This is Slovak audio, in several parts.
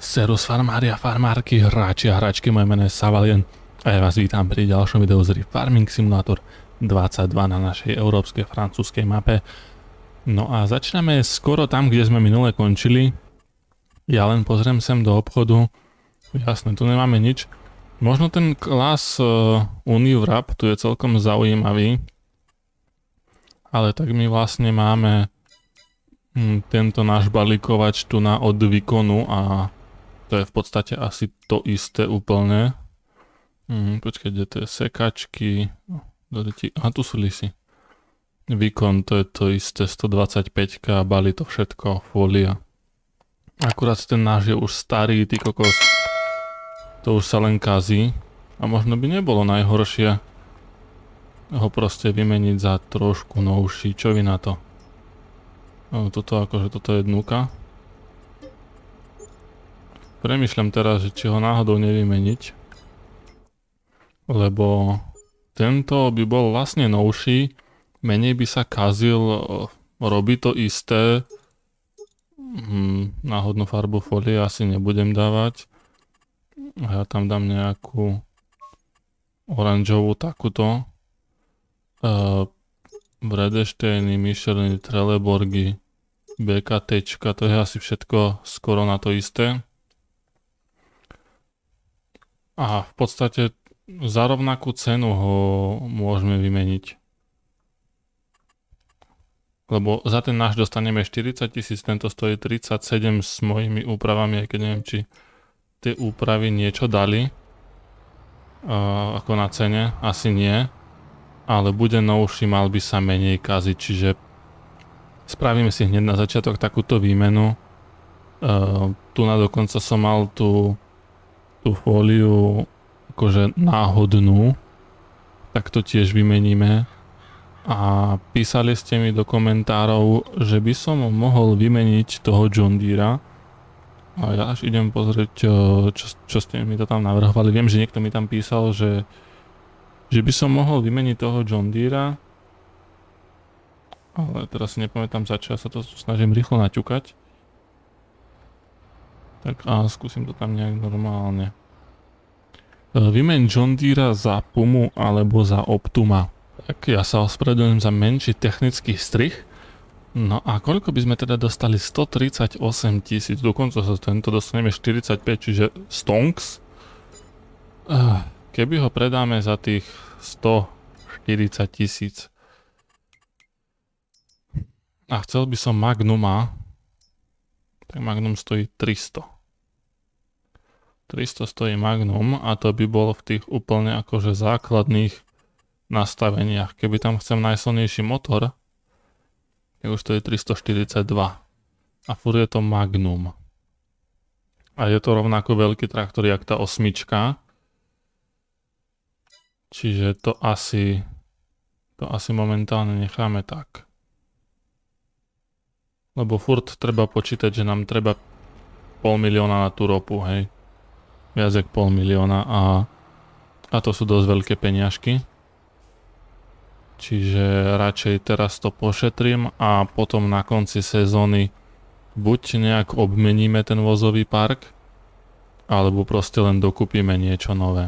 Serus farmári a farmárky, hráči a hráčky, moje meno je Savalien a ja vás vítam pri ďalšom videu z Farming Simulator 22 na našej európskej francúzskej mape. No a začíname skoro tam, kde sme minule končili. Ja len pozriem sem do obchodu. Jasné, tu nemáme nič. Možno ten klas Uniwrap tu je celkom zaujímavý. Ale tak my vlastne máme tento náš balíkovač tu na od výkonu a to je v podstate asi to isté úplne. Počkajte, to je sekačky. A tu sú lisy. Výkon, to je to isté, 125, balí to všetko, fólia. Akurát ten náš je už starý, ty kokos. To už sa len kazí. A možno by nebolo najhoršie ho proste vymeniť za trošku novší. Čo vy na to? Toto je dnuka. Premýšľam teraz, že či ho náhodou nevymeniť. Lebo tento by bol vlastne novší. Menej by sa kazil. Robí to isté. Náhodnú farbu folie asi nebudem dávať. A ja tam dám nejakú oranžovú takúto. Bredesteiny, Michelin, Trelleborgy, BKTčka, to je asi všetko skoro na to isté. A v podstate za rovnakú cenu ho môžeme vymeniť. Lebo za ten náš dostaneme 40 000, tento stojí 37 s mojimi úpravami, aj keď neviem, či tie úpravy niečo dali. Ako na cene, asi nie. Ale bude novší, mal by sa menej kaziť, čiže spravíme si hneď na začiatok takúto výmenu. Tu na dokonca som mal tú fóliu akože náhodnú, tak to tiež vymeníme. A písali ste mi do komentárov, že by som mohol vymeniť toho John Deera. A ja až idem pozrieť, čo ste mi to tam navrhovali. Viem, že niekto mi tam písal, že by som mohol vymeniť toho John Deera. Ale teraz si nepamätám za čo, ja sa to snažím rýchlo naťukať. Tak a skúsim to tam nejak normálne. Vymeň John Deera za Pumu alebo za Optima. Tak ja sa ospravedlňujem za menší technický strih. No a koľko by sme teda dostali? 138 000, dokonca sa tento dostaneme 45, čiže stonks. Keby ho predáme za tých 140 000. A chcel by som Magnuma. Tak Magnum stojí 300. 300 stojí Magnum a to by bolo v tých úplne akože základných nastaveniach. Keby tam chcem najsilnejší motor, tak už to je 342. A furt je to Magnum. A je to rovnako veľký traktor, jak tá osmička. Čiže to asi momentálne necháme tak. Lebo furt treba počítať, že nám treba 500 000 na tú ropu, hej. Viac jak 500 000 a to sú dosť veľké peniažky. Čiže radšej teraz to pošetrím a potom na konci sezóny buď nejak obmeníme ten vozový park, alebo proste len dokúpime niečo nové.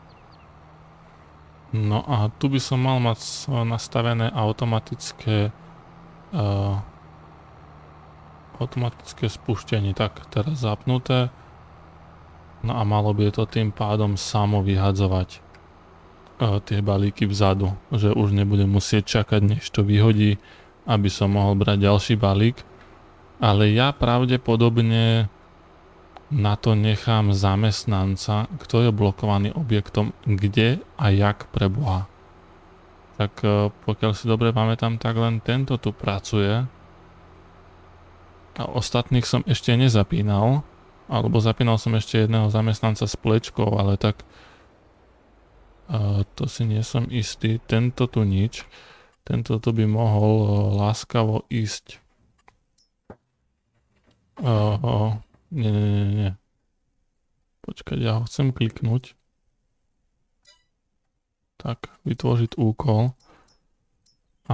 No a tu by som mal mať nastavené automatické spúštenie. Tak, teraz zapnuté. No a malo by to tým pádom samo vyhadzovať tie balíky vzadu. Že už nebudem musieť čakať, než to vyhodí, aby som mohol brať ďalší balík. Ale ja pravdepodobne na to nechám zamestnanca, kto je blokovaný objektom, kde a jak pre Boha. Tak pokiaľ si dobre pamätám, tak len tento tu pracuje. A ostatných som ešte nezapínal. Alebo zapínal som ešte jedného zamestnanca s plečkou, ale tak to si nie som istý. Tento tu nič. Tento tu by mohol láskavo ísť. Nie. Počkať, ja ho chcem kliknúť. Tak, vytvořiť úkol. A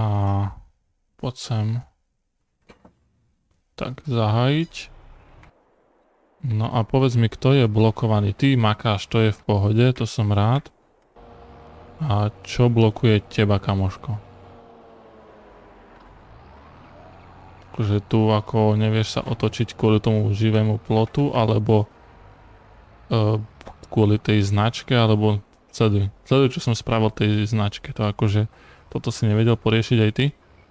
poď sem. Tak, zahájiť. No a povedz mi, kto je blokovaný? Ty makáš, to je v pohode, to som rád. A čo blokuje teba, kamoško? Akože tu ako nevieš sa otočiť kvôli tomu živému plotu, alebo kvôli tej značke, alebo sleduj, čo som spravil tej značke. To akože, toto si nevedel poriešiť aj ty?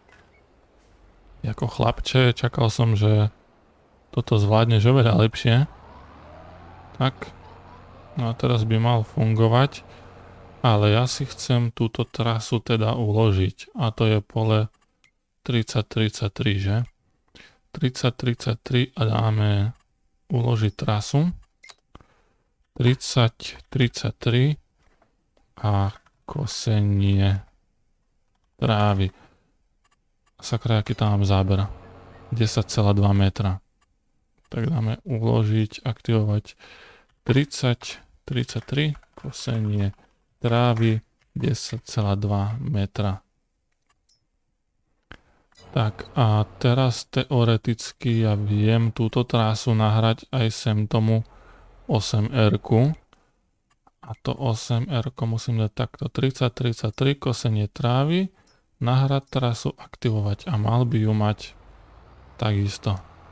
Ako chlapče, čakal som, že toto zvládneš oveľa lepšie. Tak. No a teraz by mal fungovať. Ale ja si chcem túto trasu teda uložiť. A to je pole 3033, že? 3033 a dáme uložiť trasu. 3033 a kosenie trávy. Sakra, aký tam mám záber. 10,2 metra. Tak dáme uložiť, aktivovať 3033 kosenie trávy 10,2 metra. Tak a teraz teoreticky ja viem túto trasu nahrať aj sem tomu 8R-ku. A to 8R-ko musím dať takto 3033 kosenie trávy, nahrať trasu, aktivovať a mal by ju mať takisto.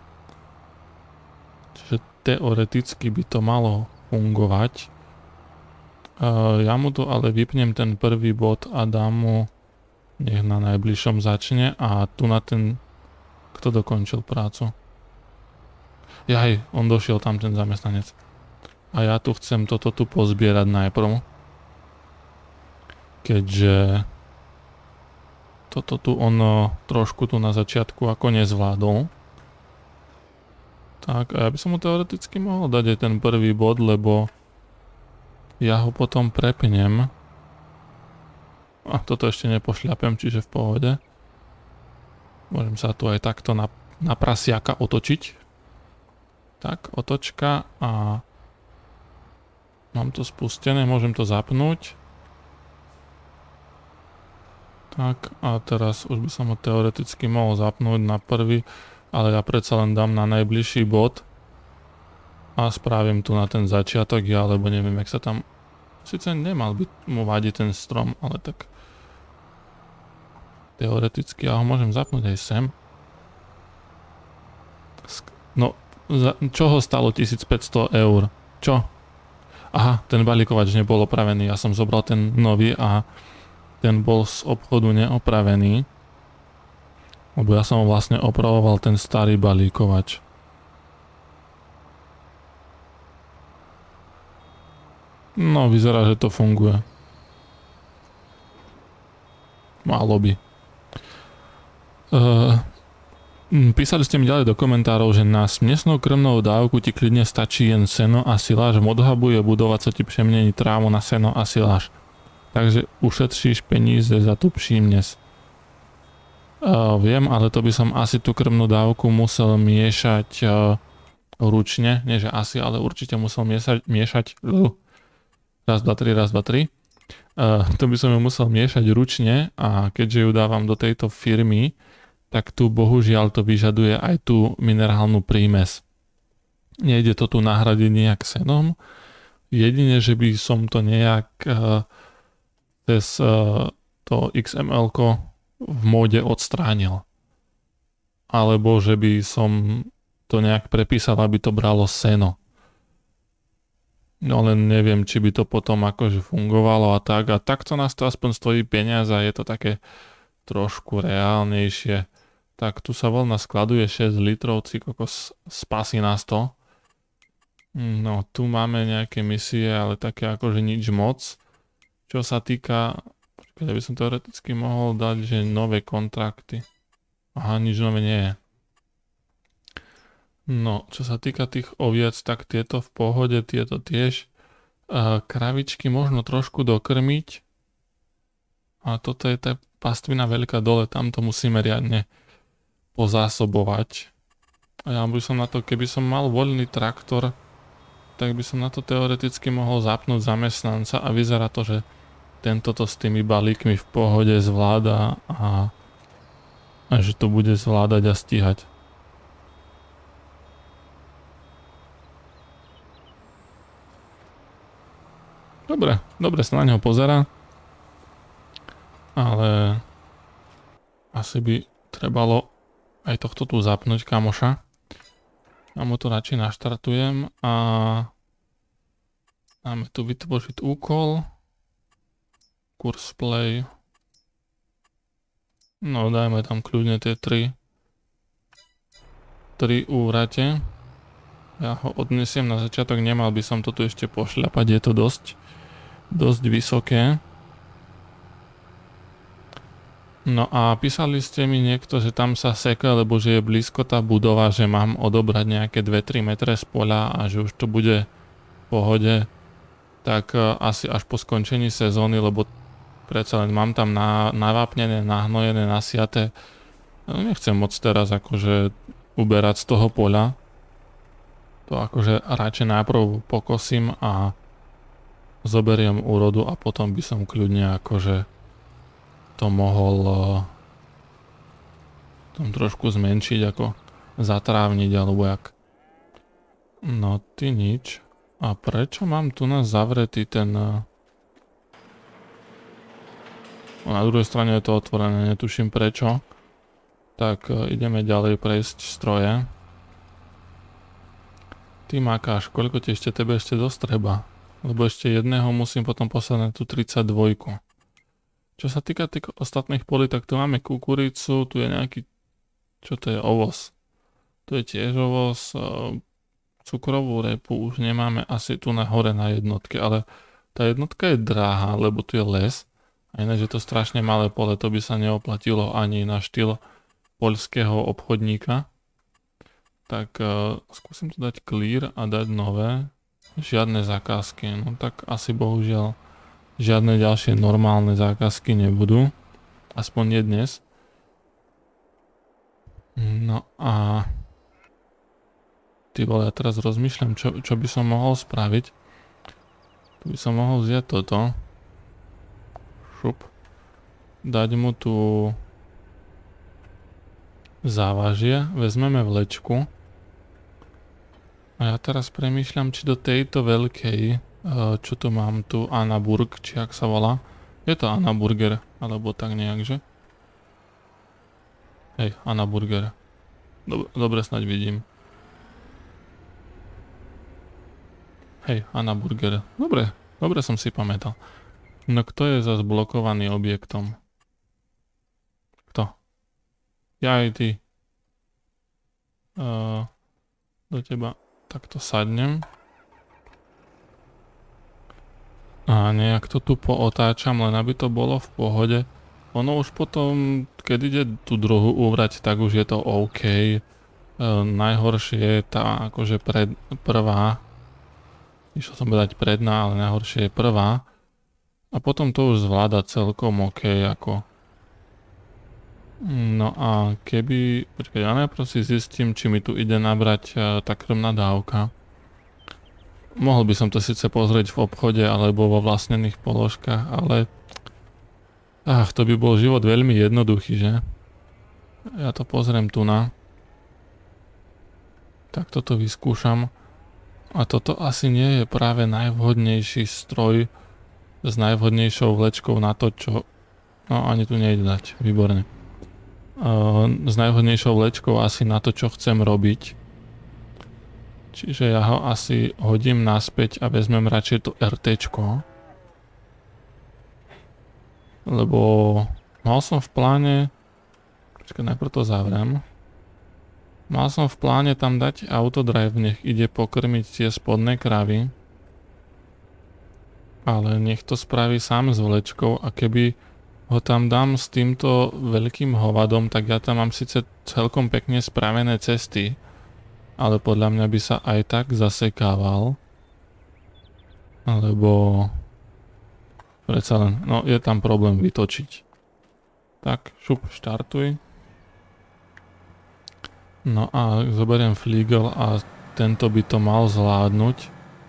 Čiže teoreticky by to malo fungovať. Ja mu tu ale vypnem ten prvý bod a dám mu, nech na najbližšom začne a tu na ten, kto dokončil prácu. Jaj, on došiel tam ten zamestnanec. A ja tu chcem toto tu pozbierať najprv. Keďže toto tu ono trošku tu na začiatku ako nezvládol. Tak a ja by som mu teoreticky mohol dať aj ten prvý bod, lebo ja ho potom prepnem. A toto ešte nepošľapem, čiže v pohode. Môžem sa tu aj takto na prasiaka otočiť. Tak, otočka a mám to spustené, môžem to zapnúť. Tak a teraz už by som ho teoreticky mohol zapnúť na prvý, ale ja predsa len dám na najbližší bod a spravím tu na ten začiatok, ja alebo neviem, jak sa tam, sice nemal by mu vadiť ten strom, ale tak teoreticky ja ho môžem zapnúť aj sem. No, čo ho stalo 1500 eur? Čo? Aha, ten balíkovač nebol opravený, ja som zobral ten nový a ten bol z obchodu neopravený. Lebo ja som vlastne opravoval ten starý balíkovač. No, vyzerá, že to funguje. Málo by. Písali ste mi ďalej do komentárov, že na smiesnou krmnou dávku ti klidne stačí jen seno a siláž. Modhabu je budovať sa ti přemění trávu na seno a siláž. Takže ušetříš peníze za tú příměs. Viem, ale to by som asi tú krmnú dávku musel miešať ručne. Nie, že asi, ale určite musel miešať raz, dva, tri, raz, dva, tri. To by som ju musel miešať ručne a keďže ju dávam do tejto firmy, tak tu bohužiaľ to vyžaduje aj tú minerálnu prímes. Nejde to tu nahradiť nejak senom. Jedine, že by som to nejak cez to XML-ko v móde odstránil. Alebo že by som to nejak prepísal, aby to bralo seno. No len neviem, či by to potom akože fungovalo a tak. A takto nás to aspoň stojí peniaze a je to také trošku reálnejšie. Tak tu sa voľna skladuje 6 litrov, kokos, spasí nás to. No tu máme nejaké misie, ale také akože nič moc. Čo sa týka, keď by som teoreticky mohol dať, že nové kontrakty. Aha, nič nové nie je. No, čo sa týka tých oviec, tak tieto v pohode, tieto tiež. Kravičky možno trošku dokrmiť. A toto je tá pastvina veľká dole, tam to musíme riadne pozásobovať. A ja by som na to, keby som mal voľný traktor, tak by som na to teoreticky mohol zapnúť zamestnanca a vyzerá to, že tento to s tými balíkmi v pohode zvláda a že to bude zvládať a stíhať. dobre sa na neho pozerá. Ale asi by trebalo aj tohto tu zapnúť, kamoša. Ja mu to radšej naštartujem a dáme tu vytvořiť úkol. Kurz play. No dajme tam kľudne tie 3 úrate. Ja ho odnesiem na začiatok, nemal by som to tu ešte pošľapať, je to dosť vysoké. No a písali ste mi niekto, že tam sa seka, lebo že je blízko tá budova, že mám odobrať nejaké 2-3 metre z poľa a že už to bude v pohode. Tak asi až po skončení sezóny, lebo predsa len mám tam navápnené, nahnojené, nasiate. Nechcem moc teraz akože uberať z toho poľa. To akože radšej najprv pokosím a zoberiem úrodu a potom by som kľudne akože to mohol tam trošku zmenšiť, ako zatrávniť alebo jak. No ty nič. A prečo mám tu na zavretý ten... Na druhej strane je to otvorené, netuším prečo. Tak ideme ďalej prejsť stroje. Ty makáš, koľko ti tebe ešte dosť treba? Lebo ešte jedného musím potom poslať na tú 32. Čo sa týka tých ostatných polí, tak tu máme kukuricu, tu je nejaký, čo to je, ovoz. Tu je tiež ovoz, cukrovú repu už nemáme asi tu na hore na jednotke, ale tá jednotka je drahá, lebo tu je les. A ináč je to strašne malé pole, to by sa neoplatilo ani na štýl poľského obchodníka. Tak skúsim tu dať clear a dať nové. Žiadne zákazky, no tak asi bohužiaľ žiadne ďalšie normálne zákazky nebudú. Aspoň nie dnes. No a... Ty vole, ja teraz rozmýšľam, čo by som mohol spraviť. Tu by som mohol vziať toto. Šup. Dať mu tu... závažie. Vezmeme vlečku. A ja teraz premýšľam, či do tejto veľkej... čo tu mám tu, Anaburg, či jak sa volá. Je to Anaburger, alebo tak nejak, že? Hej, Anaburger. Dobre snáď vidím. Hej, Anaburger. Dobre som si pamätal. No kto je zase blokovaný objektom? Kto? Ja aj ty. Do teba takto sadnem. A nejak to tu pootáčam, len aby to bolo v pohode. Ono už potom, keď ide tú druhú úvrať, tak už je to OK. Najhoršie je tá akože prvá. Išiel som povedať predná, ale najhoršie je prvá. A potom to už zvláda celkom OK ako. No a keby... Počkaj, ja najprv si zistím, či mi tu ide nabrať tá krvná dávka. Mohol by som to síce pozrieť v obchode alebo vo vlastnených položkách, ale... to by bol život veľmi jednoduchý, že? Ja to pozriem tu na. Tak toto vyskúšam. A toto asi nie je práve najvhodnejší stroj s najvhodnejšou vlečkou na to, čo... No ani tu nejde dať, výborne. S najvhodnejšou vlečkou asi na to, čo chcem robiť. Čiže ja ho asi hodím naspäť a vezmem radšej to RTčko. Lebo mal som v pláne... Počkaj, najprv to zavriem. Mal som v pláne tam dať autodrive, nech ide pokrmiť tie spodné kravy. Ale nech to spraví sám s vlečkou a keby ho tam dám s týmto veľkým hovadom, tak ja tam mám síce celkom pekne spravené cesty. Ale podľa mňa by sa aj tak zasekával. Lebo... Predsa len, no je tam problém vytočiť. Tak, šup, štartuj. No a zoberiem flígel a tento by to mal zvládnuť.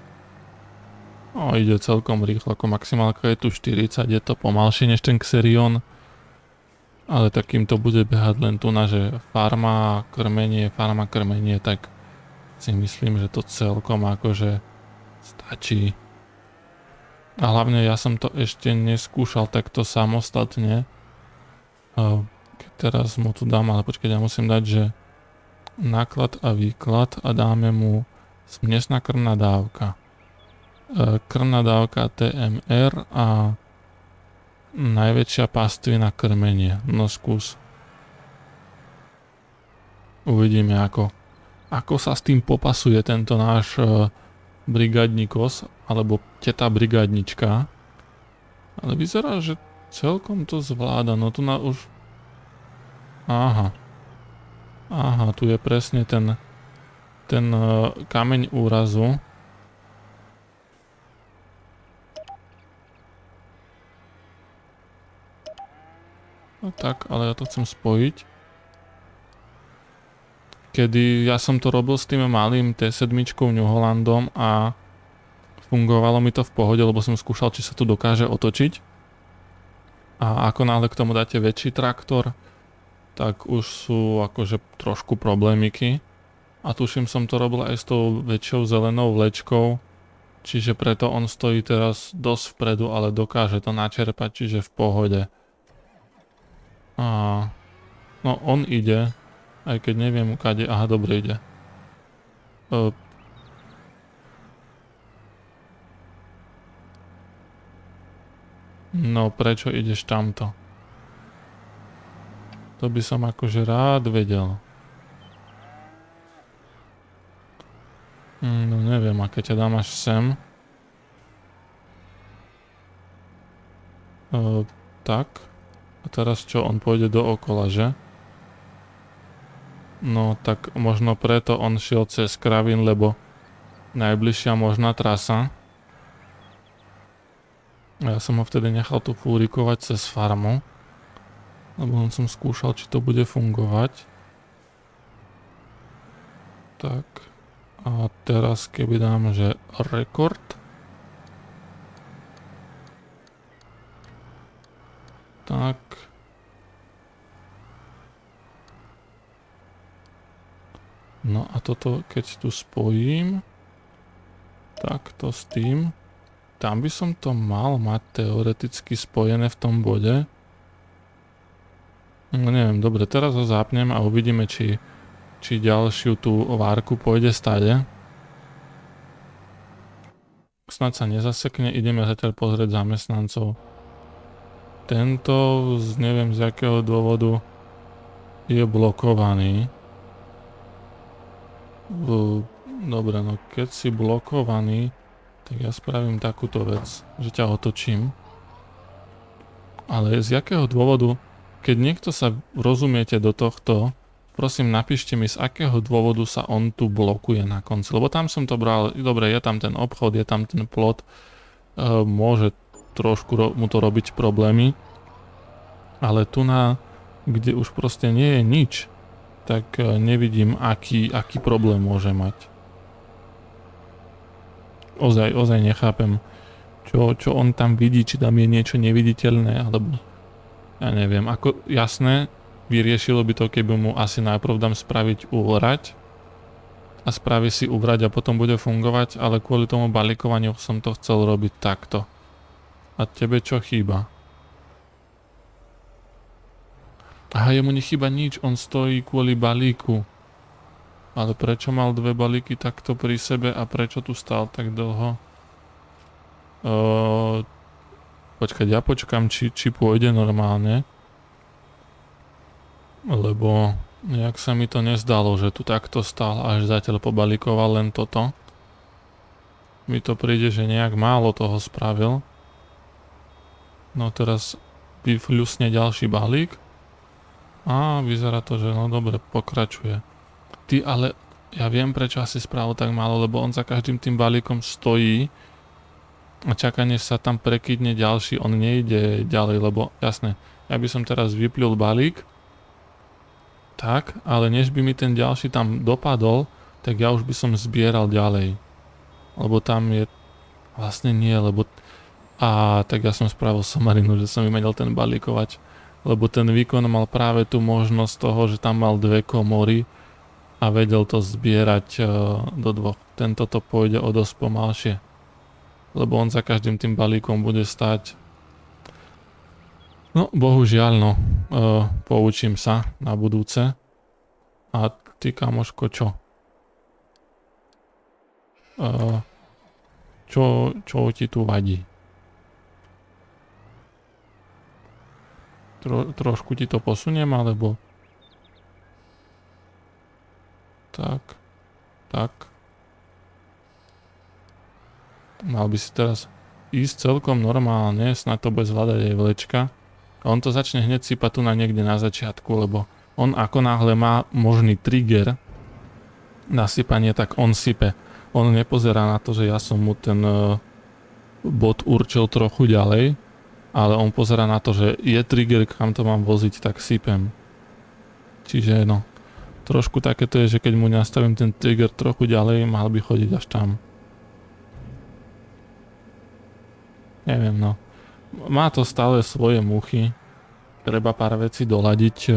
No ide celkom rýchlo, ako maximálka je tu 40, je to pomalšie než ten Xerion. Ale takým to bude behať len tu na, že farma, krmenie, tak si myslím, že to celkom akože stačí. A hlavne ja som to ešte neskúšal takto samostatne. Keď teraz mu tu dám, ale počkať, ja musím dať, že náklad a výklad a dáme mu smiesna krvná dávka. Krvná dávka TMR a najväčšia pastvina krmenie. No skús. Uvidíme ako sa s tým popasuje tento náš brigádnikos, alebo teta brigádnička. Ale vyzerá, že celkom to zvláda. No tu na už... Aha, tu je presne ten kameň úrazu. No tak, ale ja to chcem spojiť. Kedy ja som to robil s tým malým T7 New Hollandom a fungovalo mi to v pohode, lebo som skúšal, či sa to dokáže otočiť. A ako náhle k tomu dáte väčší traktor, tak už sú akože trošku problémiky. A tuším, som to robil aj s tou väčšou zelenou vlečkou, čiže preto on stojí teraz dosť vpredu, ale dokáže to načerpať, čiže v pohode. No on ide, aj keď neviem kade, aha, dobre ide. No prečo ideš tamto? To by som akože rád vedel. No neviem, a keď ťa dám až sem. Tak. A teraz čo, on pôjde dookola, že? No tak možno preto on šiel cez Kravín, lebo najbližšia možná trasa. A ja som ho vtedy nechal tu fúrikovať cez farmu. Lebo on som skúšal, či to bude fungovať. Tak. A teraz keby dám, že rekord. Tak. No a toto, keď tu spojím, takto s tým, tam by som to mal mať teoreticky spojené v tom bode. No neviem, dobre, teraz ho zapnem a uvidíme, či ďalšiu tú várku pôjde stade. Snad sa nezasekne, ideme zatiaľ pozrieť zamestnancov. Tento, neviem z jakého dôvodu, je blokovaný. Dobre, no keď si blokovaný, tak ja spravím takúto vec, že ťa otočím. Ale z jakého dôvodu, keď niekto sa rozumiete do tohto, prosím napíšte mi, z akého dôvodu sa on tu blokuje na konci. Lebo tam som to bral, dobre, je tam ten obchod, je tam ten plot, môže trošku mu to robiť problémy. Ale tu kde už proste nie je nič, tak nevidím, aký problém môže mať. Ozaj nechápem, čo on tam vidí, či tam je niečo neviditeľné, alebo ja neviem, ako jasné, vyriešilo by to, keby mu asi najprv dám spraviť uvrať a spraví si uvrať a potom bude fungovať, ale kvôli tomu balíkovaniu som to chcel robiť takto. A tebe čo chýba? Aha, jemu nechýba nič, on stojí kvôli balíku. Ale prečo mal dve balíky takto pri sebe a prečo tu stál tak dlho? Počkať, ja počkám, či pôjde normálne. Lebo nejak sa mi to nezdalo, že tu takto stál až zatiaľ pobalíkoval len toto. Mi to príde, že nejak málo toho spravil. No teraz vyfľusne ďalší balík. A vyzerá to, že no dobre, pokračuje. Ty, ale ja viem, prečo asi spravil tak málo, lebo on za každým tým balíkom stojí a čaká, než sa tam prekydne ďalší, on nejde ďalej, lebo jasné, ja by som teraz vyplil balík, tak, ale než by mi ten ďalší tam dopadol, tak ja už by som zbieral ďalej. Lebo tam je, vlastne nie, lebo, tak ja som spravil somarinu, že som vymenil ten balíkovač. Lebo ten výkon mal práve tú možnosť toho, že tam mal dve komory a vedel to zbierať do dvoch. Tento to pôjde o dosť pomalšie. lebo on za každým tým balíkom bude stať. No, bohužiaľ, no, poučím sa na budúce. A ty, kamoško, čo? Čo ti tu vadí? Trošku ti to posuniem, alebo... Tak. Mal by si teraz ísť celkom normálne, snad to bude zvládať aj vlečka. A on to začne hneď sypať tu na niekde na začiatku, lebo on ako náhle má možný trigger na sypanie, tak on sype. On nepozerá na to, že ja som mu ten bod určil trochu ďalej, ale on pozerá na to, že je trigger, kam to mám voziť, tak sypem. Čiže no, trošku takéto je, že keď mu nastavím ten trigger trochu ďalej, mal by chodiť až tam. Neviem, no. Má to stále svoje muchy. Treba pár vecí doladiť.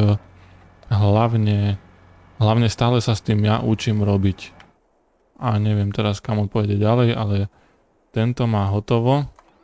Hlavne stále sa s tým ja učím robiť. A neviem teraz, kam on pôjde ďalej, ale tento má hotovo.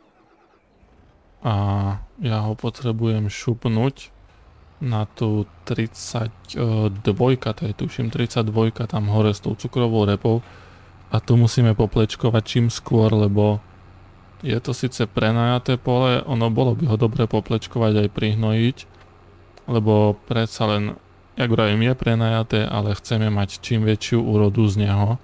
A ja ho potrebujem šupnúť na tú 32, to je tuším 32 tam hore s tou cukrovou repou. A tu musíme poplečkovať čím skôr, lebo je to síce prenajaté pole, ono bolo by ho dobre poplečkovať aj prihnojiť, lebo predsa len, jak vravím, je prenajaté, ale chceme mať čím väčšiu úrodu z neho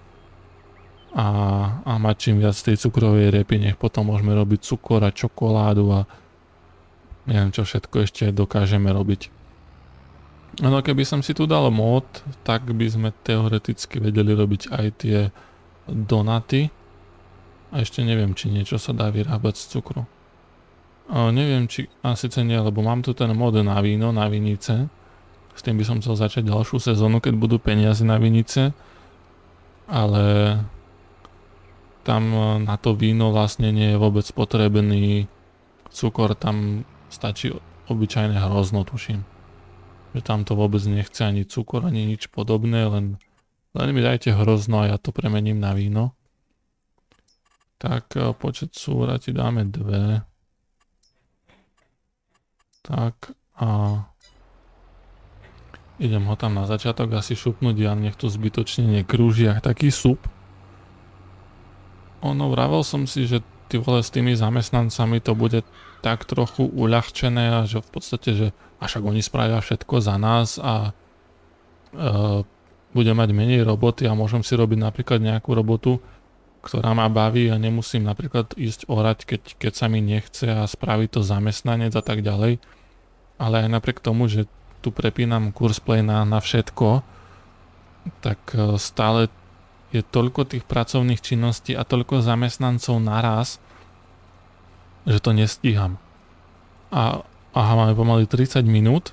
a mať čím viac tej cukrovej repy, nech potom môžeme robiť cukor a čokoládu a neviem čo všetko ešte dokážeme robiť. No keby som si tu dal mod, tak by sme teoreticky vedeli robiť aj tie donaty. A ešte neviem, či niečo sa dá vyrábať z cukru. Neviem, či... A síce nie, lebo mám tu ten mod na víno, na vinice. S tým by som chcel začať ďalšiu sezónu, keď budú peniaze na vinice. Ale... Tam na to víno vlastne nie je vôbec potrebný cukor. Tam stačí obyčajné hrozno, tuším. Že tam to vôbec nechce ani cukor, ani nič podobné, len mi dajte hrozno a ja to premením na víno. Tak počet súra ti dáme 2. Tak a idem ho tam na začiatok asi šupnúť, ja nech to zbytočne nekrúži jak taký sup. Ono, vravel som si, že ty vole s tými zamestnancami to bude tak trochu uľahčené a že v podstate, že však oni spravia všetko za nás a budem mať menej roboty a môžem si robiť napríklad nejakú robotu, ktorá ma baví a nemusím napríklad ísť orať, keď sa mi nechce a spraviť to zamestnanec a tak ďalej. Ale aj napriek tomu, že tu prepínam Kurzplay na všetko, tak stále je toľko tých pracovných činností a toľko zamestnancov naraz, že to nestíham. Aha, máme pomaly 30 minút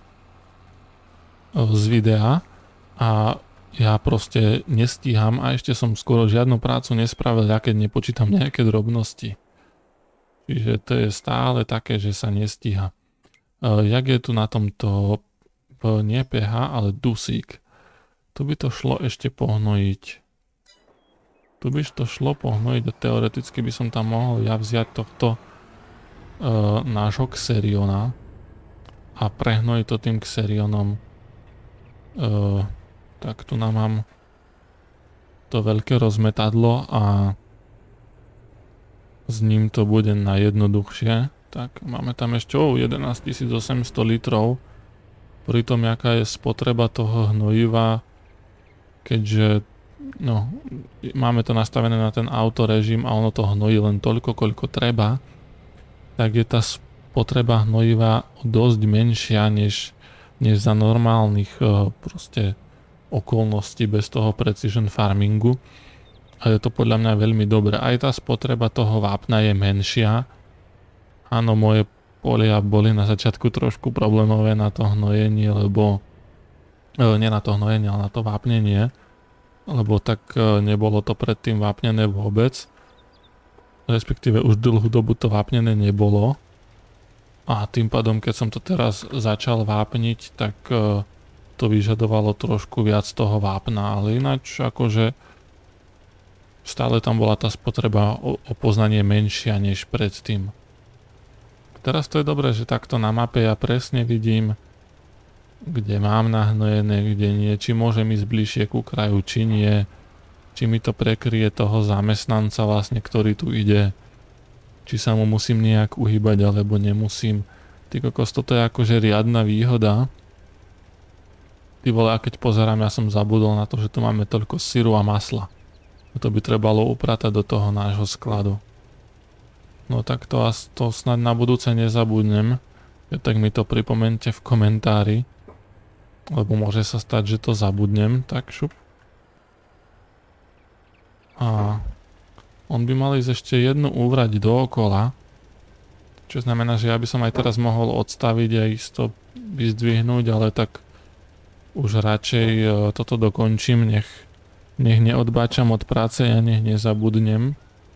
z videa a ja proste nestíham a ešte som skoro žiadnu prácu nespravil, ja keď nepočítam nejaké drobnosti. Čiže to je stále také, že sa nestíha. Jak je tu na tomto nie pH, ale dusík. Tu by to šlo ešte pohnojiť. Tu by to šlo pohnojiť a teoreticky by som tam mohol ja vziať tohto nášho Xeriona a prehnojiť to tým Xerionom. Tak tu nám mám to veľké rozmetadlo a s ním to bude najjednoduchšie. Tak máme tam ešte 11 800 litrov. Pri tom, jaká je spotreba toho hnojiva, keďže no, máme to nastavené na ten autorežim a ono to hnojí len toľko, koľko treba, tak je tá spotreba hnojiva dosť menšia než za normálnych proste okolností bez toho precision farmingu. A je to podľa mňa veľmi dobré. Aj tá spotreba toho vápna je menšia. Áno, moje polia boli na začiatku trošku problémové na to hnojenie, lebo nie na to hnojenie, ale na to vápnenie, lebo tak nebolo to predtým vápnené vôbec. Respektíve už dlhú dobu to vápnené nebolo. A tým pádom, keď som to teraz začal vápniť, tak to vyžadovalo trošku viac toho vápna, ale ináč akože stále tam bola tá spotreba o poznanie menšia než predtým. Teraz to je dobré, že takto na mape ja presne vidím, kde mám nahnojené, kde nie, či môžem ísť bližšie ku kraju, či nie, či mi to prekryje toho zamestnanca vlastne, ktorý tu ide, či sa mu musím nejak uhýbať, alebo nemusím. Ty kokos, toto je akože riadna výhoda. Ty vole, a keď pozerám, ja som zabudol na to, že tu máme toľko syru a masla. To by trebalo upratať do toho nášho skladu. No tak to snad na budúce nezabudnem. Tak mi to pripomente v komentári. Lebo môže sa stať, že to zabudnem. Tak šup. A on by mal ísť ešte jednu úvrať dookola. Čo znamená, že ja by som aj teraz mohol odstaviť a isto vyzdvihnúť, ale tak už radšej toto dokončím, nech neodbáčam od práce, ja nech nezabudnem.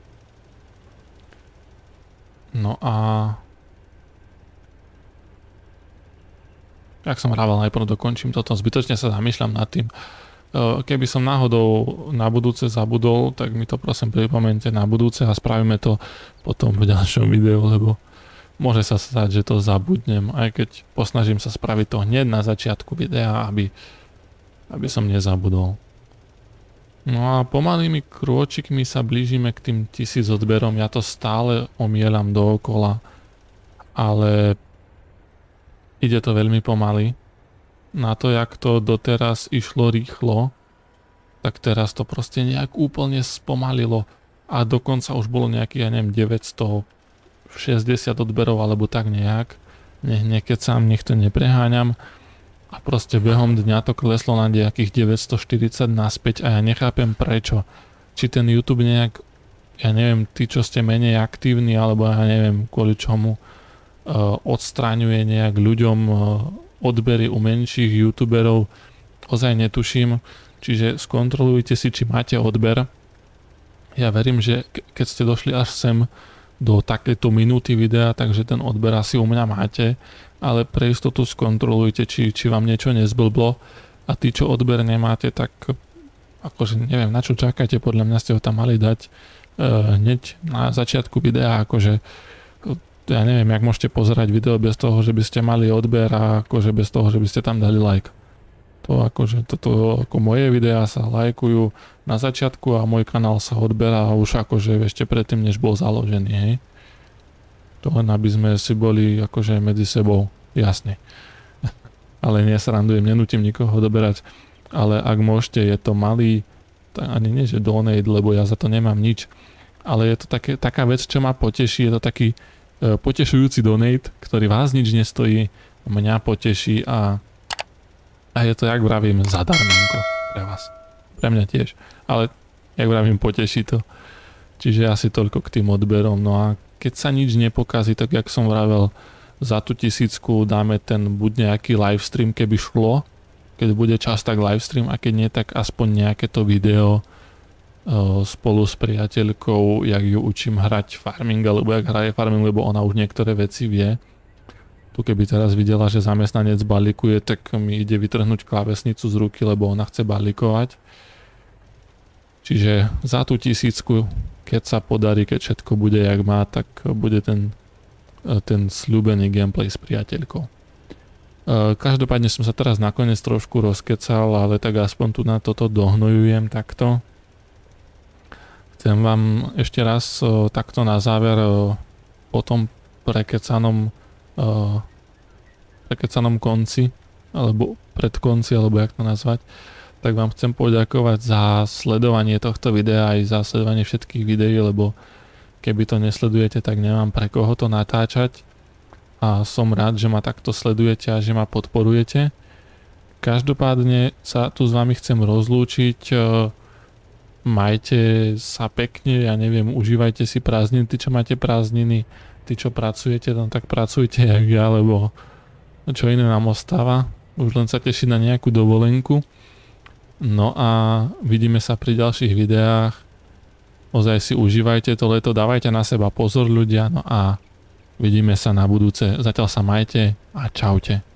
No a jak som vravel, najprv dokončím toto, zbytočne sa zamýšľam nad tým. Keby som náhodou na budúce zabudol, tak mi to prosím pripomente na budúce a spravíme to potom v ďalšom videu, lebo môže sa stať, že to zabudnem, aj keď posnažím sa spraviť to hneď na začiatku videa, aby som nezabudol. No a pomalými krôčikmi sa blížime k tým 1000 odberom, ja to stále omielam dookola, ale ide to veľmi pomaly. Na to, jak to doteraz išlo rýchlo, tak teraz to proste nejak úplne spomalilo a dokonca už bolo nejakých, ja neviem, 960 odberov alebo tak nejak. Nekecam, nech to nepreháňam a proste behom dňa to kleslo na nejakých 940 naspäť a ja nechápem prečo. Či ten YouTube nejak, ja neviem, tí, čo ste menej aktívni alebo ja neviem kvôli čomu, odstraňuje nejak ľuďom odbery u menších youtuberov, ozaj netuším, čiže skontrolujte si, či máte odber. Ja verím, že keď ste došli až sem do takéto minúty videa, takže ten odber asi u mňa máte, ale pre istotu skontrolujte, či vám niečo nezblblo a tí, čo odber nemáte, tak akože neviem, na čo čakáte, podľa mňa ste ho tam mali dať hneď na začiatku videa, akože ja neviem, jak môžete pozerať video bez toho, že by ste mali odber a akože bez toho, že by ste tam dali like. To akože, toto ako moje videá sa lajkujú na začiatku a môj kanál sa odberá už akože ešte predtým, než bol založený, hej. To len aby sme si boli akože medzi sebou, jasne. Ale nesrandujem, nenútim nikoho odoberať, ale ak môžete, je to malý, ani nie že donate, lebo ja za to nemám nič, ale je to taká vec, čo ma poteší, je to taký potešujúci donate, ktorý vás nič nestojí, mňa poteší a je to, jak vravím, zadarmenko pre vás. Pre mňa tiež, ale jak vravím, poteší to. Čiže asi toľko k tým odberom. No a keď sa nič nepokazí, tak jak som vravel, za tú 1000 dáme ten buď nejaký livestream, keby šlo, keď bude čas, tak livestream, a keď nie, tak aspoň nejaké to video spolu s priateľkou, jak ju učím hrať farming, alebo jak hraje farming, lebo ona už niektoré veci vie. Tu keby teraz videla, že zamestnanec balíkuje, tak mi ide vytrhnúť klávesnicu z ruky, lebo ona chce balíkovať. Čiže za tú 1000, keď sa podarí, keď všetko bude jak má, tak bude ten sľúbený gameplay s priateľkou. Každopádne som sa teraz nakoniec trošku rozkecal, ale tak aspoň tu na toto dohnojujem takto. Chcem vám ešte raz takto na záver po tom prekecanom konci, alebo predkonci, alebo jak to nazvať, tak vám chcem poďakovať za sledovanie tohto videa aj za sledovanie všetkých videí, lebo keby to nesledujete, tak nemám pre koho to natáčať a som rád, že ma takto sledujete a že ma podporujete. Každopádne sa tu s vami chcem rozlúčiť. Majte sa pekne, ja neviem, užívajte si prázdniny, tí čo máte prázdniny, tí čo pracujete, no tak pracujte jak ja, lebo čo iné nám ostáva, už len sa tešiť na nejakú dovolenku. No a vidíme sa pri ďalších videách, ozaj si užívajte to leto, dávajte na seba pozor ľudia, no a vidíme sa na budúce, zatiaľ sa majte a čaute.